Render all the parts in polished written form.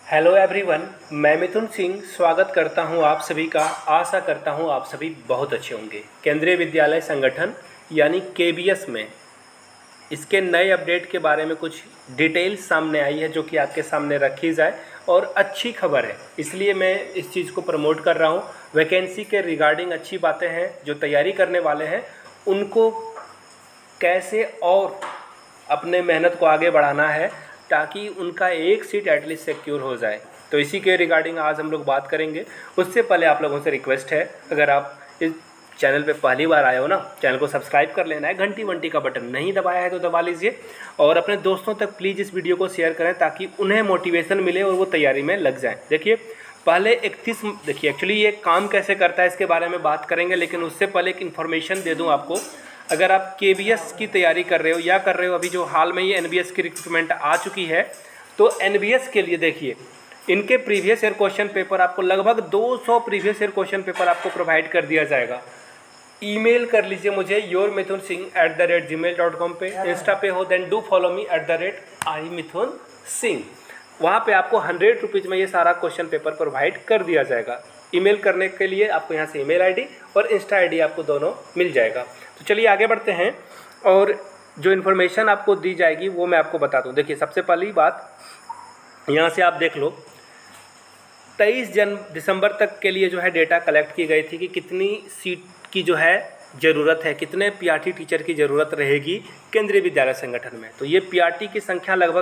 Hello everyone, मैं मिथुन सिंह स्वागत करता हूं आप सभी का। आशा करता हूं आप सभी बहुत अच्छे होंगे। केंद्रीय विद्यालय संगठन यानी केबीएस में इसके नए अपडेट के बारे में कुछ डिटेल्स सामने आई है जो कि आपके सामने रखी जाए और अच्छी खबर है, इसलिए मैं इस चीज़ को प्रमोट कर रहा हूं। वैकेंसी के रिगार्डिंग अच्छी बातें हैं। जो तैयारी करने वाले हैं उनको कैसे और अपने मेहनत को आगे बढ़ाना है ताकि उनका एक सीट एटलीस्ट सिक्योर हो जाए, तो इसी के रिगार्डिंग आज हम लोग बात करेंगे। उससे पहले आप लोगों से रिक्वेस्ट है, अगर आप इस चैनल पे पहली बार आए हो ना, चैनल को सब्सक्राइब कर लेना है। घंटी वंटी का बटन नहीं दबाया है तो दबा लीजिए और अपने दोस्तों तक प्लीज़ इस वीडियो को शेयर करें ताकि उन्हें मोटिवेशन मिले और वो तैयारी में लग जाएँ। देखिए पहले 31 देखिए एक्चुअली ये काम कैसे करता है इसके बारे में बात करेंगे, लेकिन उससे पहले एक इन्फॉर्मेशन दे दूँ आपको। अगर आप केबीएस की तैयारी कर रहे हो या कर रहे हो, अभी जो हाल में ही एनबीएस की रिक्रूटमेंट आ चुकी है, तो एनबीएस के लिए देखिए इनके प्रीवियस ईयर क्वेश्चन पेपर आपको लगभग 200 प्रीवियस ईयर क्वेश्चन पेपर आपको प्रोवाइड कर दिया जाएगा। ईमेल कर लीजिए मुझे yourmithunSingh@gmail.com पे। इंस्टा पे हो then do follow me @iMithunSingh। वहाँ पे आपको 100 रुपीज़ में ये सारा क्वेश्चन पेपर प्रोवाइड कर दिया जाएगा। ईमेल करने के लिए आपको यहाँ से ईमेल आईडी और इंस्टा आईडी आपको दोनों मिल जाएगा। तो चलिए आगे बढ़ते हैं और जो इन्फॉर्मेशन आपको दी जाएगी वो मैं आपको बता दूँ। देखिए सबसे पहली बात यहाँ से आप देख लो, 23 दिसंबर तक के लिए जो है डेटा कलेक्ट की गई थी कि कितनी सीट की जो है ज़रूरत है, कितने पीआरटी टीचर की ज़रूरत रहेगी केंद्रीय विद्यालय संगठन में। तो ये पीआरटी की संख्या लगभग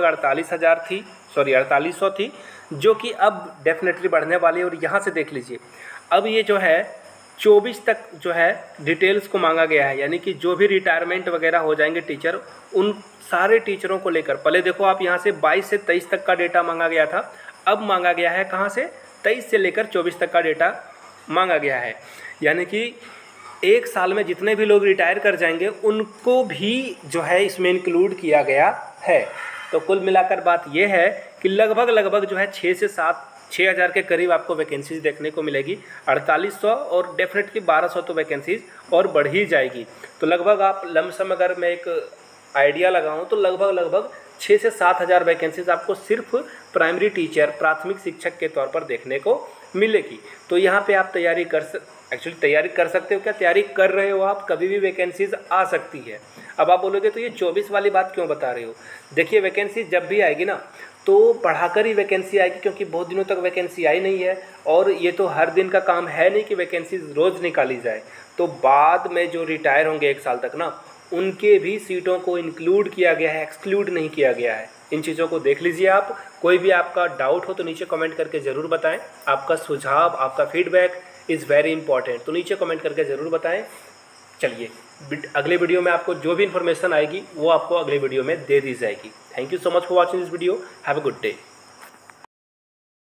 4800 थी, जो कि अब डेफिनेटली बढ़ने वाली है। और यहाँ से देख लीजिए अब ये जो है 24 तक जो है डिटेल्स को मांगा गया है, यानी कि जो भी रिटायरमेंट वगैरह हो जाएंगे टीचर, उन सारे टीचरों को लेकर। पहले देखो आप यहाँ से 22 से 23 तक का डेटा मांगा गया था, अब मांगा गया है कहाँ से 23 से लेकर 24 तक का डेटा मांगा गया है। यानी कि एक साल में जितने भी लोग रिटायर कर जाएंगे उनको भी जो है इसमें इंक्लूड किया गया है। तो कुल मिलाकर बात यह है कि लगभग जो है 6,000 के करीब आपको वैकेंसीज देखने को मिलेगी। 4800 और डेफिनेटली 1200 तो वैकेंसीज और बढ़ ही जाएगी। तो लगभग आप लमसम अगर मैं एक आइडिया लगाऊं तो लगभग 6 से 7 हज़ार वैकेंसीज आपको सिर्फ प्राइमरी टीचर, प्राथमिक शिक्षक के तौर पर देखने को मिलेगी। तो यहाँ पे आप तैयारी कर सकते हो। क्या तैयारी कर रहे हो आप, कभी भी वैकेंसीज आ सकती है। अब आप बोलोगे तो ये 24 वाली बात क्यों बता रहे हो। देखिए वैकेंसी जब भी आएगी ना तो बढ़ाकर ही वैकेंसी आएगी, क्योंकि बहुत दिनों तक वैकेंसी आई नहीं है और ये तो हर दिन का काम है नहीं कि वैकेंसी रोज़ निकाली जाए। तो बाद में जो रिटायर होंगे 1 साल तक ना, उनके भी सीटों को इंक्लूड किया गया है, एक्सक्लूड नहीं किया गया है। इन चीज़ों को देख लीजिए आप। कोई भी आपका डाउट हो तो नीचे कमेंट करके ज़रूर बताएं। आपका सुझाव, आपका फीडबैक इज़ वेरी इंपॉर्टेंट, तो नीचे कमेंट करके ज़रूर बताएं। चलिए अगले वीडियो में आपको जो भी इन्फॉर्मेशन आएगी वो आपको अगले वीडियो में दे दी जाएगी। Thank you so much for watching this video. Have a good day.